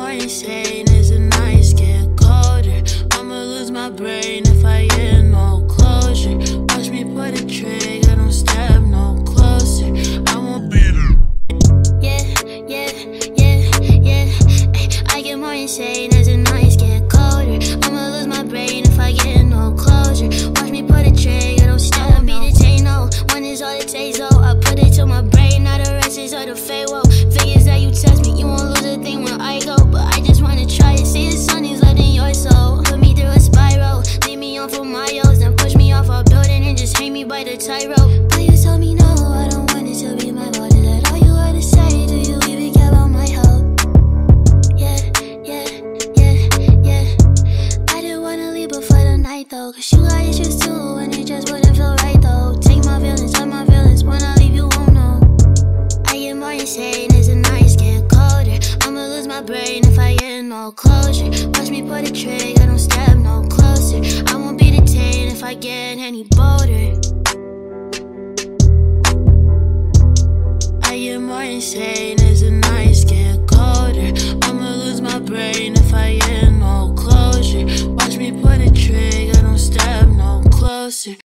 more insane as the nights get colder. I'ma lose my brain if I get no closure. Watch me put a trigger, don't step no closer. I won't be yeah, yeah, yeah, yeah. I get more insane as the nights get colder. I'ma lose my brain if I get no closure. Watch me put a trigger, don't step no. Be detained, no. One is all it takes, though. I put it to my brain, now the rest is all the fade. Whoa, figures that you test me, you won't lose a thing when I go. But I just wanna try it. See the sun is left in your soul. Put me through a spiral, leave me on for miles, then push me off a building and just hang me by the tightrope. But you told me no, I don't want it to be my fault. Is that all you had to say? Do you even care about my health? Yeah, yeah, yeah, yeah. I didn't wanna leave before the night though, cause you got issues too, and it just wouldn't feel right though. Take my feelings, hurt my feelings. When I leave, you won't know. I get more insane as the nights get colder. I'ma lose my brain if I get no closure. Watch me put a trigger, don't step no closer. I won't be detained if I get any bolder. I get more insane as the nights get colder. I'ma lose my brain if I get no closure. Watch me put a trigger, don't step no closer.